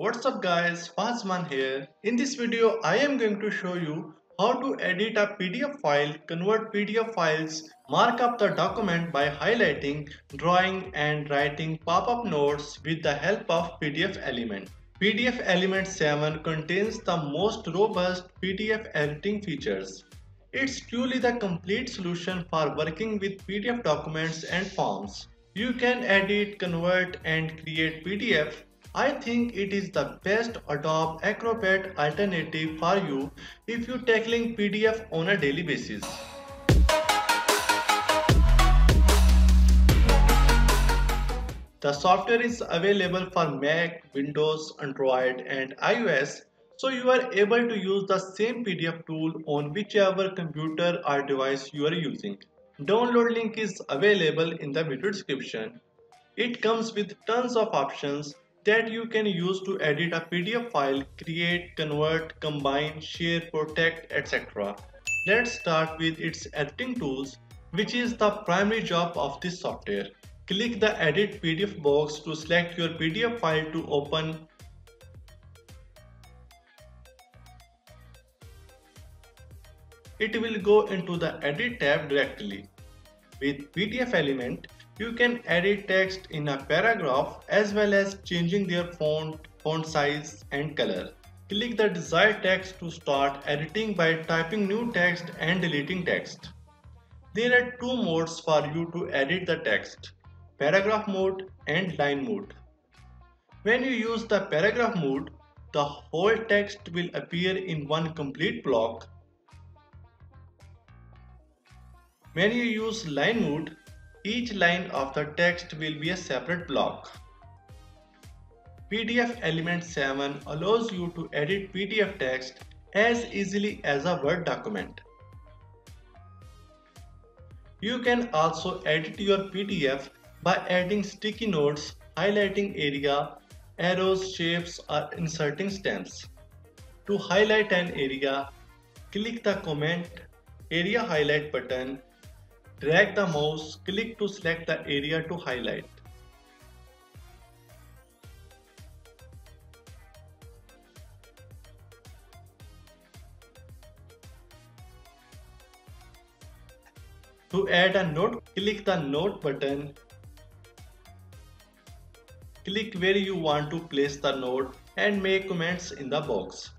What's up guys, Zaman here. In this video I am going to show you how to edit a PDF file, convert PDF files, mark up the document by highlighting, drawing and writing pop-up notes with the help of PDFelement. PDFelement 7 contains the most robust PDF editing features. It's truly the complete solution for working with PDF documents and forms. You can edit, convert and create PDF. I think it is the best Adobe Acrobat alternative for you if you're tackling PDF on a daily basis. The software is available for Mac, Windows, Android and iOS, so you are able to use the same PDF tool on whichever computer or device you are using. Download link is available in the video description. It comes with tons of options that you can use to edit a PDF file, create, convert, combine, share, protect, etc. Let's start with its editing tools, which is the primary job of this software. Click the Edit PDF box to select your PDF file to open. It will go into the Edit tab directly. With PDFelement, you can edit text in a paragraph as well as changing their font size and color. Click the desired text to start editing by typing new text and deleting text. There are two modes for you to edit the text: paragraph mode and line mode. When you use the paragraph mode, the whole text will appear in one complete block. When you use line mode, each line of the text will be a separate block. PDFelement 7 allows you to edit PDF text as easily as a Word document. You can also edit your PDF by adding sticky notes, highlighting area, arrows, shapes or inserting stamps. To highlight an area, click the comment area highlight button. Drag the mouse, click to select the area to highlight. To add a note, click the note button. Click where you want to place the note and make comments in the box.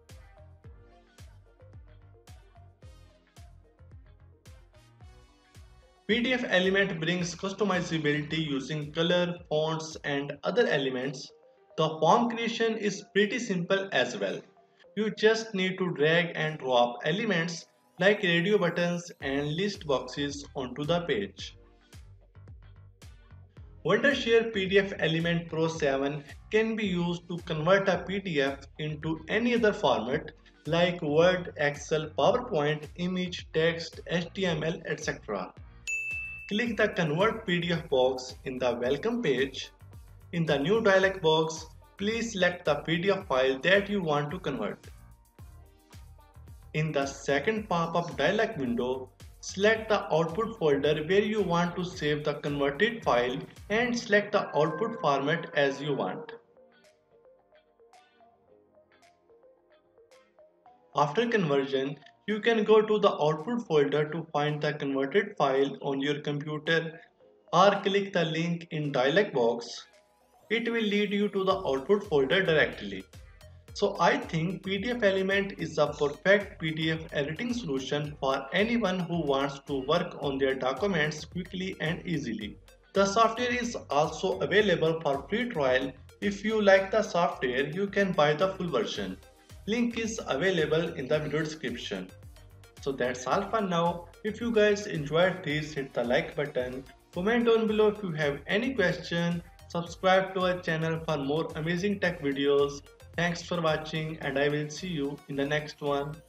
PDFelement brings customizability using color, fonts and other elements. The form creation is pretty simple as well. You just need to drag and drop elements like radio buttons and list boxes onto the page. Wondershare PDFelement Pro 7 can be used to convert a PDF into any other format like Word, Excel, PowerPoint, image, text, HTML, etc. Click the Convert PDF box in the Welcome page. In the new dialog box, please select the PDF file that you want to convert. In the second pop-up dialog window, select the output folder where you want to save the converted file and select the output format as you want. After conversion, you can go to the output folder to find the converted file on your computer or click the link in dialog box. It will lead you to the output folder directly. So I think PDFelement is a perfect PDF editing solution for anyone who wants to work on their documents quickly and easily. The software is also available for free trial. If you like the software, you can buy the full version. Link is available in the video description. So that's all for now. If you guys enjoyed this, hit the like button, comment down below if you have any question, subscribe to our channel for more amazing tech videos. Thanks for watching and I will see you in the next one.